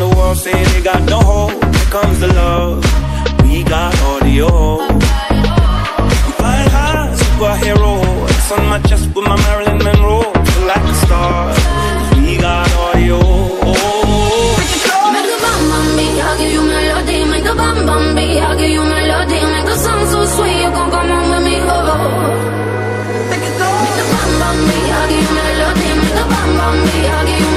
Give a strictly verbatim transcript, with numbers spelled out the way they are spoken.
the world say they got no hope. Here comes the love, we got audio. I'm flying high, superhero. It's on my chest with my Marilyn Monroe. Feel like a star, we got audio. Make the bam bam beat, I'll give you melody. Make the bam bam beat, I'll give you melody. Make the song so sweet, you gon' come on with me, oh. Make it go. Make the bam bam beat, I'll give you melody. Make the bam bam beat, I'll give you